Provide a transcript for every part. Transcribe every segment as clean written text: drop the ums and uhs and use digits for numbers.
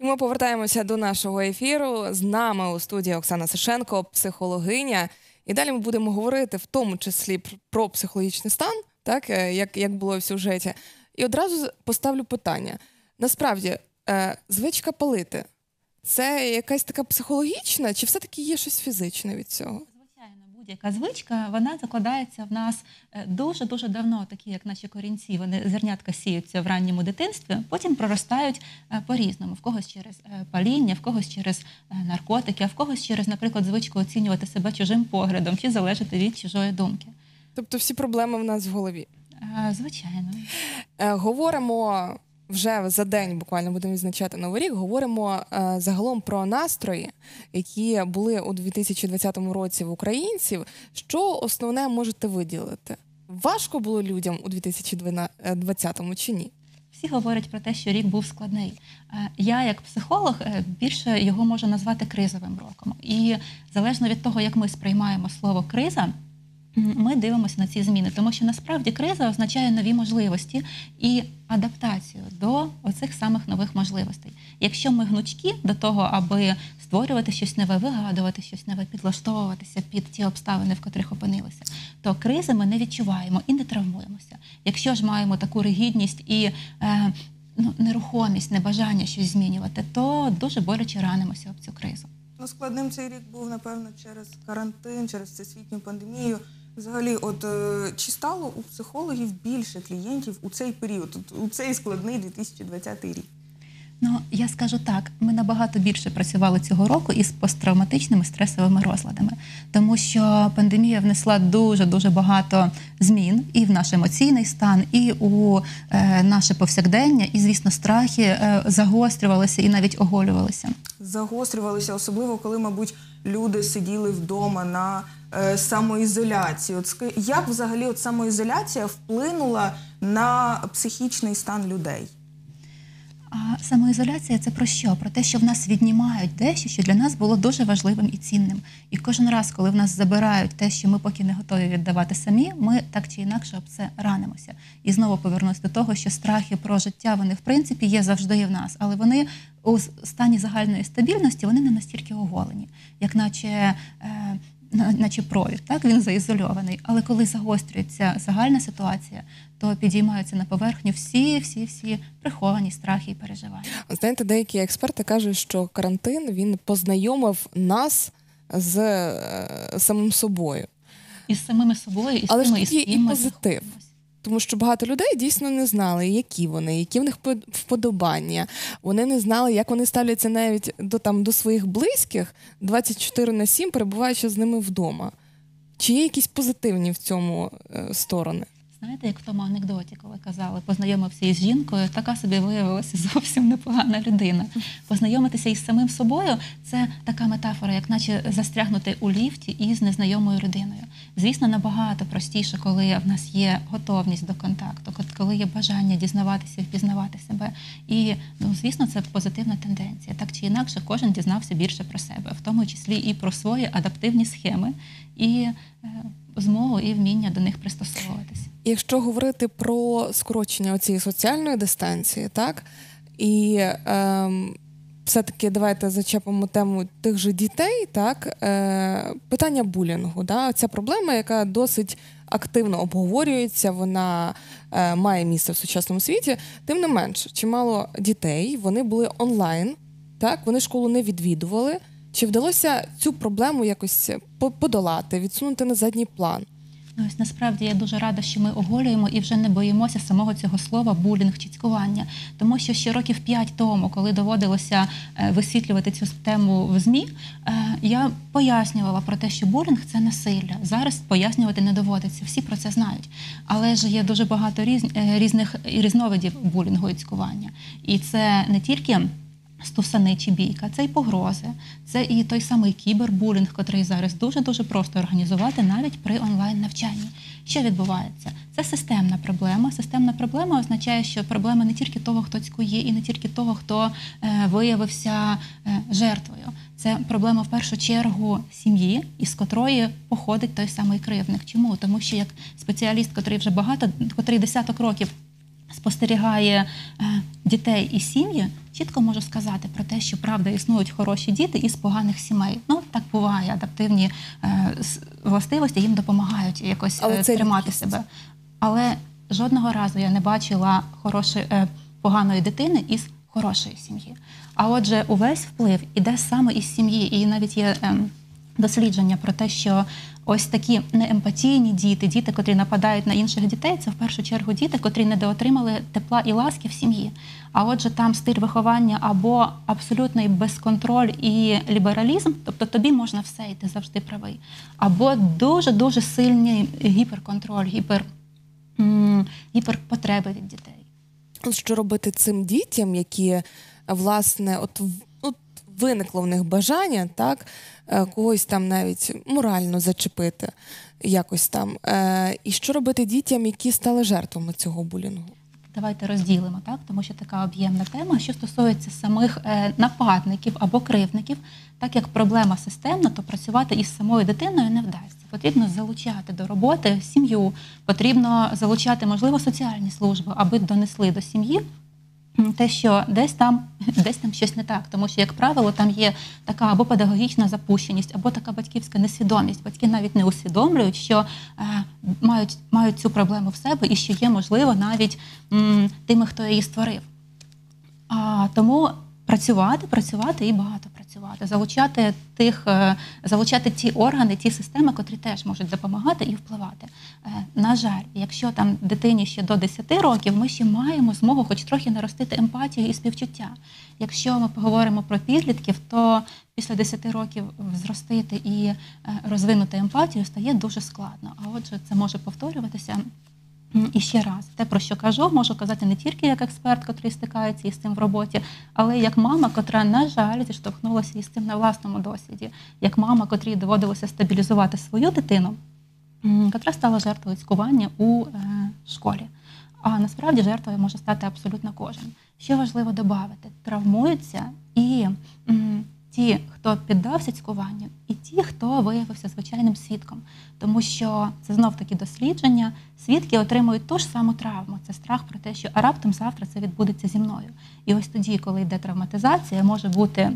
Ми повертаємося до нашого ефіру. З нами у студії Оксана Сишенко, психологиня. І далі ми будемо говорити в тому числі про психологічний стан, так, як було в сюжеті. І одразу поставлю питання. Насправді, звичка палити – це якась така психологічна, чи все-таки є щось фізичне від цього? Будь-яка звичка, вона закладається в нас дуже-дуже давно, такі як наші корінці. Вони зернятка сіються в ранньому дитинстві, потім проростають по-різному. В когось через паління, в когось через наркотики, а в когось через, наприклад, звичку оцінювати себе чужим поглядом чи залежати від чужої думки. Тобто всі проблеми в нас в голові? Звичайно. Говоримо вже за день, буквально будемо відзначати Новий рік, говоримо загалом про настрої, які були у 2020 році в українців. Що основне можете виділити? Важко було людям у 2020 чи ні? Всі говорять про те, що рік був складний. Я, як психолог, більше його можу назвати кризовим роком. І залежно від того, як ми сприймаємо слово «криза», ми дивимося на ці зміни, тому що насправді криза означає нові можливості і адаптацію до оцих самих нових можливостей. Якщо ми гнучкі до того, аби створювати щось нове, вигадувати щось нове, підлаштовуватися під ті обставини, в котрих опинилися, то кризи ми не відчуваємо і не травмуємося. Якщо ж маємо таку ригідність і нерухомість, небажання щось змінювати, то дуже боляче ранимося об цю кризу. Складним цей рік був, напевно, через карантин, через всесвітню пандемію. Взагалі, чи стало у психологів більше клієнтів у цей період, у цей складний 2020 рік? Я скажу так, ми набагато більше працювали цього року із посттравматичними стресовими розладами, тому що пандемія внесла дуже-дуже багато змін і в наш емоційний стан, і у наше повсякдення, і, звісно, страхи загострювалися і навіть оголювалися. Загострювалися, особливо коли, мабуть, люди сиділи вдома на самоізоляції. Як взагалі самоізоляція вплинула на психічний стан людей? А самоізоляція – це про що? Про те, що в нас віднімають дещо, що для нас було дуже важливим і цінним. І кожен раз, коли в нас забирають те, що ми поки не готові віддавати самі, ми так чи інакше об це ранимося. І знову повернусь до того, що страхи про життя, вони в принципі є завжди в нас, але вони у стані загальної стабільності, вони не настільки оголені, як наче провід, так, він заізольований. Але коли загострюється загальна ситуація, то підіймаються на поверхню всі приховані страхи і переживання. Знаєте, деякі експерти кажуть, що карантин, він познайомив нас з самим собою. Із самими собою, і з але тими, ж тут є і позитив. Тому що багато людей дійсно не знали, які вони, які в них вподобання. Вони не знали, як вони ставляться навіть до своїх близьких 24/7, перебуваючи з ними вдома. Чи є якісь позитивні в цьому сторони? Знаєте, як в тому анекдоті, коли казали, познайомився із жінкою, така собі виявилася зовсім непогана людина. Познайомитися із самим собою – це така метафора, як наче застрягнути у ліфті із незнайомою людиною. Звісно, набагато простіше, коли в нас є готовність до контакту, коли є бажання дізнаватися і впізнавати себе. І, звісно, це позитивна тенденція. Так чи інакше, кожен дізнався більше про себе, в тому числі і про свої адаптивні схеми, і змогу і вміння до них пристосовуватися. Якщо говорити про скорочення цієї соціальної дистанції, так, і все-таки давайте зачепимо тему тих же дітей, так, питання булінгу, да, ця проблема, яка досить активно обговорюється, вона має місце в сучасному світі, тим не менш, чимало дітей, вони були онлайн, так, вони школу не відвідували. Чи вдалося цю проблему якось подолати, відсунути на задній план? Ось насправді я дуже рада, що ми оголюємо і вже не боїмося самого цього слова булінг чи цькування. Тому що ще років 5 тому, коли доводилося висвітлювати цю тему в ЗМІ, я пояснювала про те, що булінг – це насилля. Зараз пояснювати не доводиться, всі про це знають. Але ж є дуже багато різних різновидів булінгу і цькування. І це не тільки стусани чи бійка, це і погрози, це і той самий кібербулінг, котрий зараз дуже-дуже просто організувати навіть при онлайн-навчанні. Що відбувається? Це системна проблема. Системна проблема означає, що проблема не тільки того, хто цькує, і не тільки того, хто виявився жертвою. Це проблема в першу чергу сім'ї, із котрої походить той самий кривдник. Чому? Тому що як спеціаліст, котрий вже котрий десяток років спостерігає дітей і сім'ї, чітко можу сказати про те, що, правда, існують хороші діти із поганих сімей. Ну, так буває, адаптивні властивості їм допомагають якось тримати себе. Але жодного разу я не бачила поганої дитини із хорошої сім'ї. А отже, увесь вплив іде саме із сім'ї. І навіть є дослідження про те, що ось такі неемпатійні діти, котрі нападають на інших дітей, це в першу чергу діти, котрі недоотримали тепла і ласки в сім'ї. А отже, там стиль виховання або абсолютний безконтроль і лібералізм, тобто тобі можна все, і ти завжди правий, або дуже-дуже сильний гіперконтроль, гіперпотреби від дітей. Що робити цим дітям, які, власне, виникло в них бажання, так, когось там навіть морально зачепити, якось там. І що робити дітям, які стали жертвами цього булінгу? Давайте розділимо, так? Тому що така об'ємна тема. Що стосується самих нападників або кривдників, так як проблема системна, то працювати із самою дитиною не вдасться. Потрібно залучати до роботи сім'ю, потрібно залучати, можливо, соціальні служби, аби донесли до сім'ї те, що десь там щось не так. Тому що, як правило, там є така або педагогічна запущеність, або така батьківська несвідомість. Батьки навіть не усвідомлюють, що мають цю проблему в себе і що є, можливо, навіть тими, хто її створив. Тому працювати і багато працювати. Залучати ті органи, ті системи, котрі теж можуть допомагати і впливати. На жаль, якщо там дитині ще до 10 років, ми ще маємо змогу хоч трохи наростити емпатію і співчуття. Якщо ми поговоримо про підлітків, то після 10 років зростити і розвинути емпатію стає дуже складно. А отже, це може повторюватися і ще раз. Те, про що кажу, можу казати не тільки як експерт, котрий стикається із цим в роботі, але як мама, котра, на жаль, зіштовхнулася із цим на власному досвіді. Як мама, котрій доводилося стабілізувати свою дитину, котра стала жертвою цькування у школі. А насправді жертвою може стати абсолютно кожен. Що важливо додати? Травмуються і ті, хто піддався цькуванню, і ті, хто виявився звичайним свідком. Тому що це знов-таки дослідження. Свідки отримують ту ж саму травму. Це страх про те, що раптом завтра це відбудеться зі мною. І ось тоді, коли йде травматизація, може бути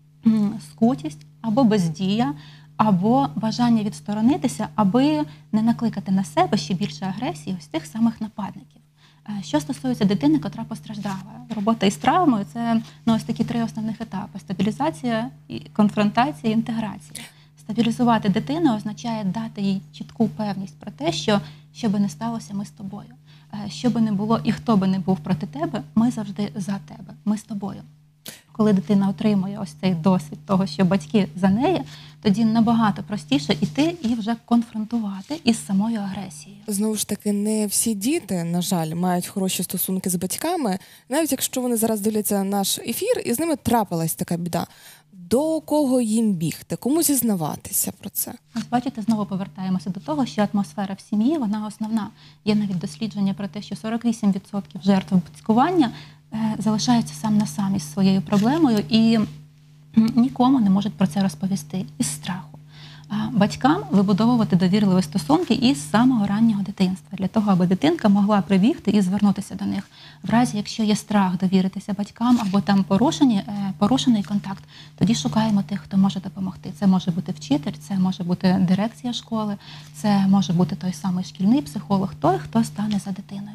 скутість або бездія, або бажання відсторонитися, аби не накликати на себе ще більше агресії ось тих самих нападників. Що стосується дитини, котра постраждала, робота із травмою – це ось такі 3 основних етапи – стабілізація, конфронтація, інтеграція. Стабілізувати дитину означає дати їй чітку певність про те, що би не сталося, ми з тобою. Що би не було і хто би не був проти тебе, ми завжди за тебе, ми з тобою. Коли дитина отримує ось цей досвід того, що батьки за неї, тоді набагато простіше іти і вже конфронтувати із самою агресією. Знову ж таки, не всі діти, на жаль, мають хороші стосунки з батьками, навіть якщо вони зараз дивляться наш ефір, і з ними трапилась така біда. До кого їм бігти? Кому зізнаватися про це? Ось бачите, знову повертаємося до того, що атмосфера в сім'ї, вона основна. Є навіть дослідження про те, що 48% жертв цькування залишаються сам на сам із своєю проблемою і нікому не можуть про це розповісти із страху. Батькам вибудовувати довірливі стосунки із самого раннього дитинства, для того, аби дитинка могла прибігти і звернутися до них. В разі, якщо є страх довіритися батькам або там порушений контакт, тоді шукаємо тих, хто може допомогти. Це може бути вчитель, це може бути дирекція школи, це може бути той самий шкільний психолог, той, хто стане за дитиною.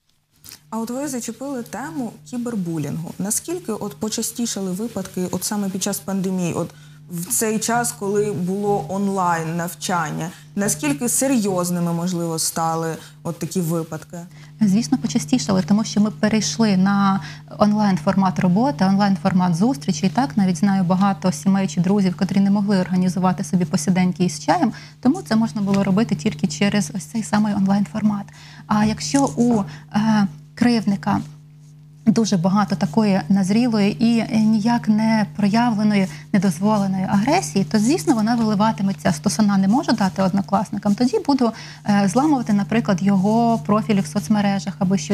А от ви зачепили тему кібербулінгу. Наскільки почастішали випадки саме під час пандемії, в цей час, коли було онлайн навчання? Наскільки серйозними, можливо, стали такі випадки? Звісно, почастішали, тому що ми перейшли на онлайн-формат роботи, онлайн-формат зустрічі. І так, навіть знаю багато сімей чи друзів, котрі не могли організувати собі посиденьки із чаєм, тому це можна було робити тільки через ось цей самий онлайн-формат. А якщо у кривдника дуже багато такої назрілої і ніяк не проявленої, недозволеної агресії, то, звісно, вона виливатиметься. Стосона не можу дати однокласникам, тоді буду зламувати, наприклад, його профілі в соцмережах,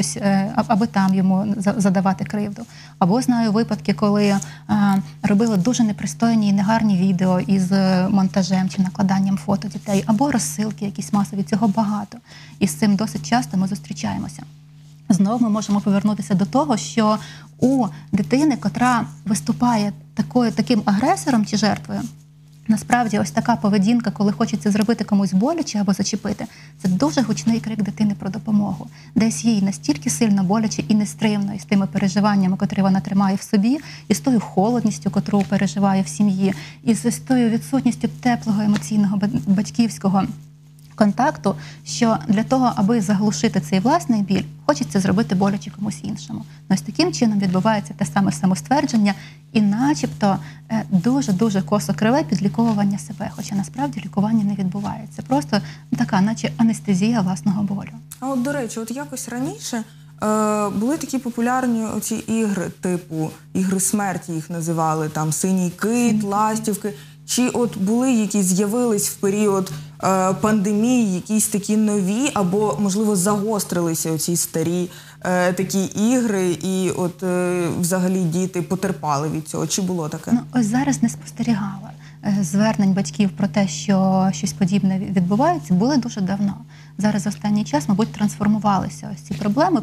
аби там йому задавати кривду. Або знаю випадки, коли робили дуже непристойні і негарні відео із монтажем чи накладанням фото дітей, або розсилки якісь масові, цього багато. І з цим досить часто ми зустрічаємося. знову ми можемо повернутися до того, що у дитини, котра виступає таким агресором чи жертвою, насправді ось така поведінка, коли хочеться зробити комусь боляче або зачепити, це дуже гучний крик дитини про допомогу. Десь їй настільки сильно боляче і нестримно із тими переживаннями, котрі вона тримає в собі, і з тою холодністю, котру переживає в сім'ї, і з тою відсутністю теплого емоційного батьківського контакту, що для того, аби заглушити цей власний біль, хочеться зробити боляче комусь іншому. Ось таким чином відбувається те саме самоствердження і начебто дуже-дуже косо-криве підліковування себе, хоча насправді лікування не відбувається. Просто така, наче анестезія власного болю. А от, до речі, от якось раніше були такі популярні оці ігри, типу ігри смерті їх називали, там «Синій кит», «Ластівки». Чи от були якісь, з'явились в період пандемії якісь такі нові, або, можливо, загострилися оці старі такі ігри, і от взагалі діти потерпали від цього? Чи було таке? Ну, ось зараз не спостерігала звернень батьків про те, що щось подібне відбувається, були дуже давно. Зараз останній час, мабуть, трансформувалися ось ці проблеми.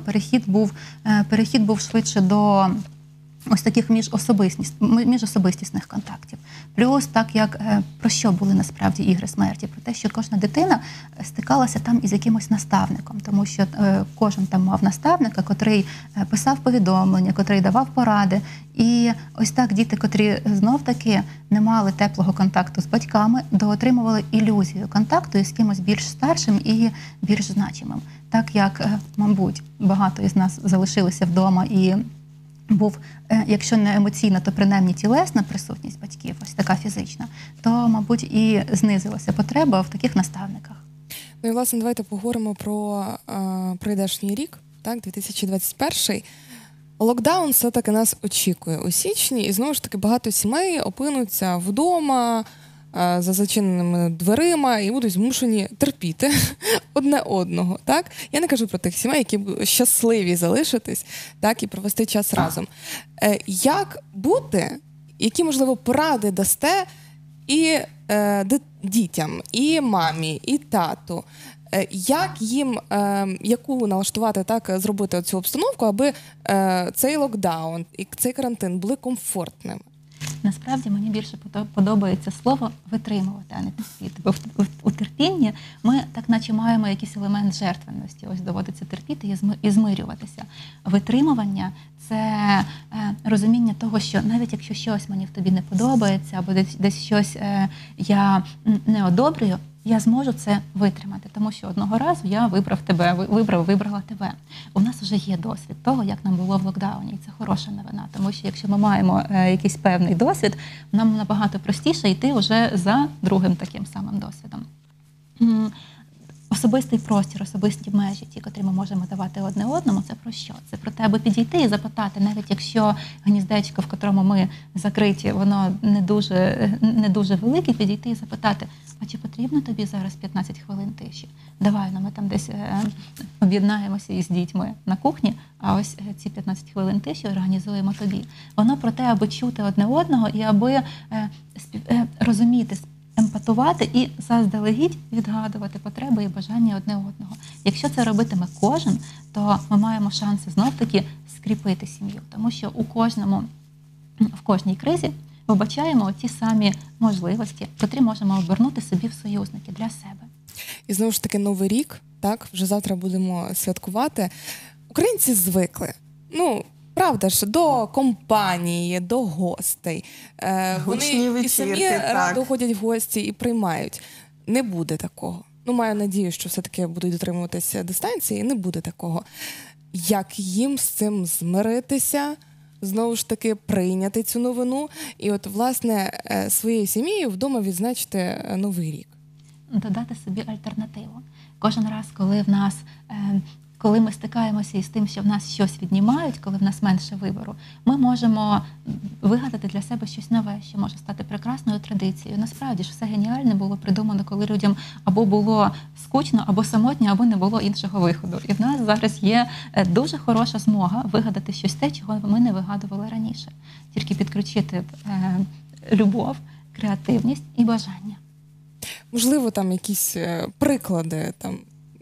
Перехід був швидше до ось таких міжособистісних контактів. Плюс, так як про що були насправді ігри смерті? Про те, що кожна дитина стикалася там із якимось наставником, тому що кожен там мав наставника, котрий писав повідомлення, котрий давав поради. І ось так діти, котрі знов-таки не мали теплого контакту з батьками, доотримували ілюзію контакту із кимось більш старшим і більш значимим. Так як, мабуть, багато із нас залишилися вдома і був, якщо не емоційна, то принаймні тілесна присутність батьків, ось така фізична, то, мабуть, і знизилася потреба в таких наставниках. Ну і, власне, давайте поговоримо про прийдешній рік, так, 2021. Локдаун все-таки нас очікує у січні, і знову ж таки багато сімей опинуться вдома, за зачиненими дверима і будуть змушені терпіти одне одного. Так? Я не кажу про тих сімей, які щасливі залишитись, так, і провести час разом. Як бути, які, можливо, поради дасте і дітям, і мамі, і тату, як їм, яку налаштувати, так, зробити цю обстановку, аби цей локдаун і цей карантин були комфортними? Насправді мені більше подобається слово «витримувати», а не терпіти. Бо у терпінні ми так наче маємо якийсь елемент жертвенності. Ось доводиться терпіти і змирюватися. Витримування – це розуміння того, що навіть якщо щось мені в тобі не подобається, або десь щось я не одобрюю, я зможу це витримати, тому що одного разу я вибрала тебе. У нас вже є досвід того, як нам було в локдауні, і це хороша новина, тому що якщо ми маємо якийсь певний досвід, нам набагато простіше йти вже за другим таким самим досвідом. Особистий простір, особисті межі, ті, котрі ми можемо давати одне одному, це про що? Це про те, аби підійти і запитати, навіть якщо гніздечко, в котрому ми закриті, воно не дуже велике, підійти і запитати, а чи потрібно тобі зараз 15 хвилин тиші? Давай, ми там десь об'єднаємося із дітьми на кухні, а ось ці 15 хвилин тиші організуємо тобі. Воно про те, аби чути одне одного і аби розуміти, емпатувати і заздалегідь відгадувати потреби і бажання одне одного. Якщо це робитиме кожен, то ми маємо шанси знов-таки скріпити сім'ю, тому що в кожній кризі вбачаємо ті самі можливості, котрі можемо обернути собі в союзники для себе. І знову ж таки Новий рік, так, вже завтра будемо святкувати. Українці звикли, правда ж, до компанії, до гостей. Вони і самі радо ходять в гості і приймають. Не буде такого. Маю надію, що все-таки будуть дотримуватися дистанції, і не буде такого. Як їм з цим змиритися, знову ж таки прийняти цю новину і от, власне, своєю сім'єю вдома відзначити Новий рік? Додати собі альтернативу. Кожен раз, коли ми стикаємося із тим, що в нас щось віднімають, коли в нас менше вибору, ми можемо вигадати для себе щось нове, що може стати прекрасною традицією. Насправді ж все геніальне було придумано, коли людям або було скучно, або самотньо, або не було іншого виходу. І в нас зараз є дуже хороша змога вигадати щось те, чого ми не вигадували раніше. Тільки підключити любов, креативність і бажання. Можливо, там якісь приклади, там,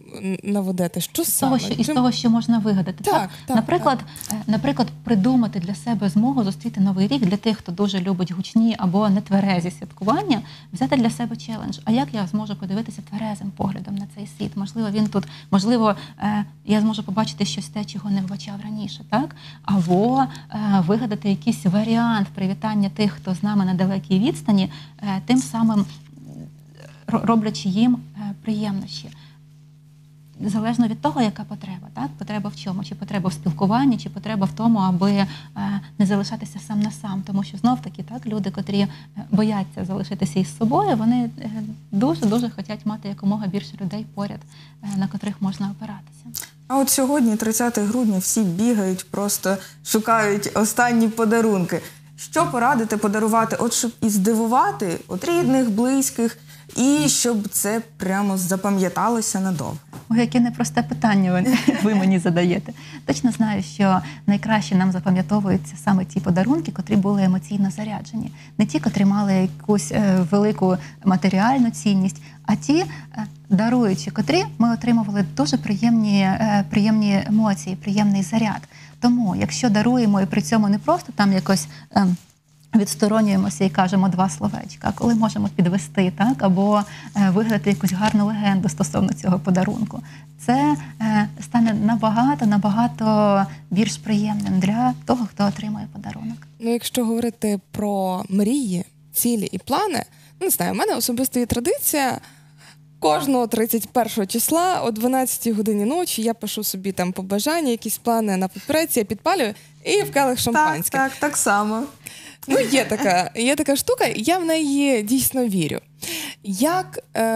наводити? Що З саме? того, із того, що можна вигадати. Так. Наприклад, придумати для себе змогу зустріти Новий рік для тих, хто дуже любить гучні або нетверезі святкування, взяти для себе челендж. А як я зможу подивитися тверезим поглядом на цей світ? Можливо, я зможу побачити щось те, чого не вбачав раніше, так? Або вигадати якийсь варіант привітання тих, хто з нами на далекій відстані, тим самим роблячи їм приємнощі. Залежно від того, яка потреба. Так? Потреба в чому? Чи потреба в спілкуванні, чи потреба в тому, аби не залишатися сам на сам. Тому що знов-таки так, люди, котрі бояться залишитися із собою, вони дуже-дуже хочуть мати якомога більше людей поряд, на котрих можна опиратися. А от сьогодні, 30 грудня, всі бігають, просто шукають останні подарунки. Що порадити подарувати, от щоб і здивувати от рідних, близьких, і щоб це прямо запам'яталося надовго? Ой, яке непросте питання ви мені задаєте. Точно знаю, що найкраще нам запам'ятовуються саме ті подарунки, котрі були емоційно заряджені. Не ті, котрі мали якусь велику матеріальну цінність, а ті, даруючи, котрі ми отримували дуже приємні емоції, приємний заряд. Тому, якщо даруємо і при цьому не просто там якось відсторонюємося і кажемо два словечка, а коли можемо підвести, так, або вигадати якусь гарну легенду стосовно цього подарунку, це стане набагато більш приємним для того, хто отримує подарунок. Ну, якщо говорити про мрії, цілі і плани, не знаю, у мене особисто є традиція. Кожного 31 числа о 12 годині ночі я пишу собі там побажання, якісь плани на папіреці, я підпалюю і в келих шампанське. Так само. Ну, є така штука, я в неї дійсно вірю. Як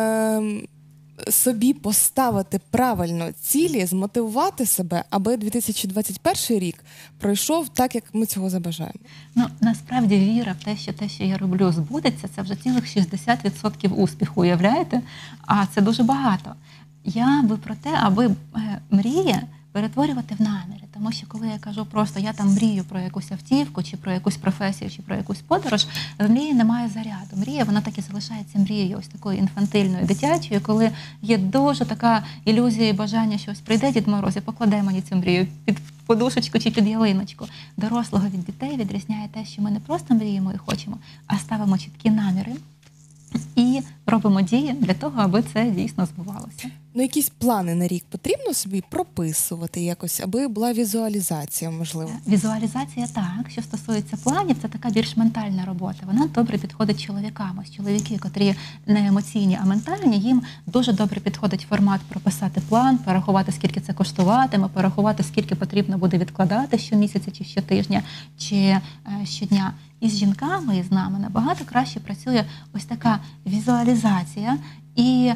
собі поставити правильно цілі, змотивувати себе, аби 2021 рік пройшов так, як ми цього забажаємо? Ну, насправді віра в те, що я роблю, збудеться, це вже цілих 60% успіху, уявляєте? А це дуже багато. Я би про те, аби мрії перетворювати в наміри. Тому що коли я кажу просто, я там мрію про якусь автівку, чи про якусь професію, чи про якусь подорож, в мрії немає заряду. Мрія, вона так і залишається мрією, ось такою інфантильною, дитячою, коли є дуже така ілюзія і бажання, що ось прийде Дід Мороз і покладе мені цю мрію під подушечку чи під ялиночку. Дорослого від дітей відрізняє те, що ми не просто мріємо і хочемо, а ставимо чіткі наміри і робимо дії для того, аби це дійсно збувалося. Ну, якісь плани на рік потрібно собі прописувати якось, аби була візуалізація, можливо? Візуалізація так. Що стосується планів, це така більш ментальна робота. Вона добре підходить чоловікам. Ось чоловіки, котрі не емоційні, а ментальні, їм дуже добре підходить формат прописати план, порахувати, скільки це коштуватиме, порахувати, скільки потрібно буде відкладати щомісяця, чи щотижня, чи щодня. І з жінками, і з нами набагато краще працює ось така візуалізація і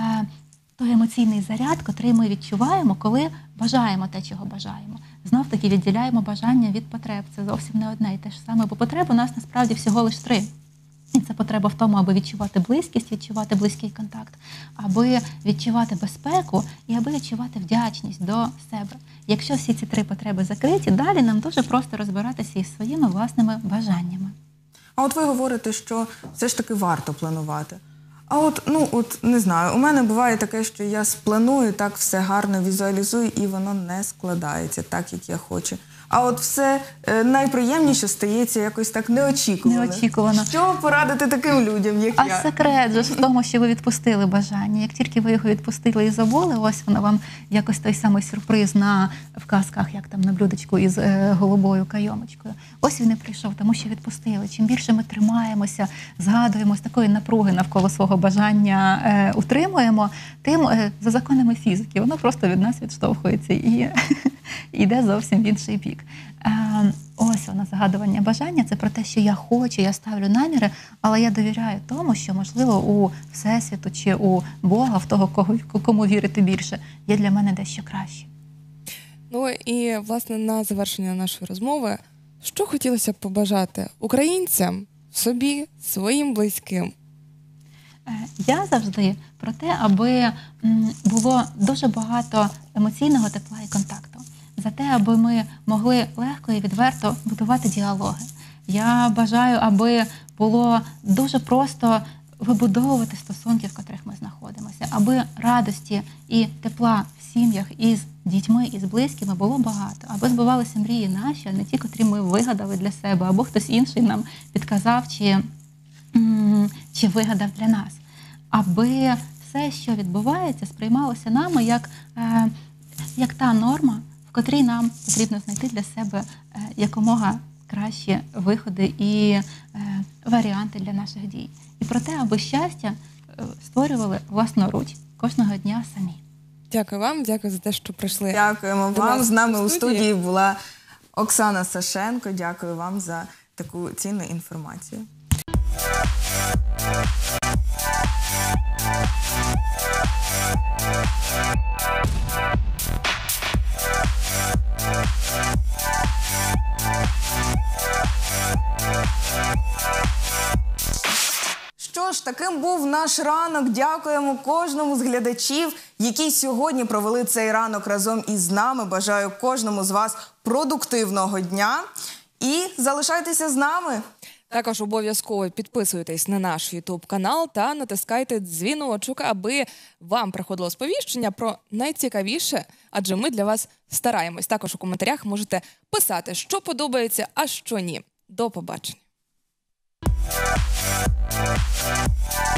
той емоційний заряд, котрий ми відчуваємо, коли бажаємо те, чого бажаємо. Знов-таки відділяємо бажання від потреб. Це зовсім не одне і те ж саме, бо потреб у нас насправді всього лише 3. І це потреба в тому, аби відчувати близькість, відчувати близький контакт, аби відчувати безпеку і аби відчувати вдячність до себе. Якщо всі ці 3 потреби закриті, далі нам дуже просто розбиратися із своїми власними бажаннями. А от ви говорите, що все ж таки варто планувати. А от, не знаю, у мене буває таке, що я спланую, так все гарно візуалізую, і воно не складається так, як я хочу. А от все найприємніше стається якось так неочікувано. Що порадити таким людям, як я? А секрет же в тому, що ви відпустили бажання. Як тільки ви його відпустили і забули, ось воно вам якось той самий сюрприз в казках, як там на блюдечку із голубою кайомочкою. Ось він і прийшов, тому що відпустили. Чим більше ми тримаємося, згадуємо, з такої напруги навколо свого бажання утримуємо, тим за законами фізики воно просто від нас відштовхується і йде зовсім в інший бік. Ось воно, загадування бажання, це про те, що я хочу, я ставлю наміри, але я довіряю тому, що, можливо, у Всесвіту чи у Бога, в того, кому вірити більше, є для мене дещо краще. Ну і, власне, на завершення нашої розмови, що хотілося б побажати українцям, собі, своїм близьким? Я завжди про те, аби було дуже багато емоційного тепла і контакту. За те, аби ми могли легко і відверто будувати діалоги. Я бажаю, аби було дуже просто вибудовувати стосунки, в котрих ми знаходимося, аби радості і тепла в сім'ях із дітьми, і з близькими було багато, аби збувалися мрії наші, а не ті, котрі ми вигадали для себе, або хтось інший нам підказав чи вигадав для нас. Аби все, що відбувається, сприймалося нами як та норма, в котрій нам потрібно знайти для себе якомога кращі виходи і варіанти для наших дій. І про те, аби щастя створювали власноруч кожного дня самі. Дякую вам, дякую за те, що прийшли. Дякуємо до вам. нас З нами у у студії. студії була Оксана Сашенко. Дякую вам за таку цінну інформацію. Що ж, таким був наш ранок. Дякуємо кожному з глядачів, які сьогодні провели цей ранок разом із нами. Бажаю кожному з вас продуктивного дня. І залишайтеся з нами. Також обов'язково підписуйтесь на наш YouTube-канал та натискайте дзвіночок, аби вам приходило сповіщення про найцікавіше, адже ми для вас стараємось. Також у коментарях можете писати, що подобається, а що ні. До побачення.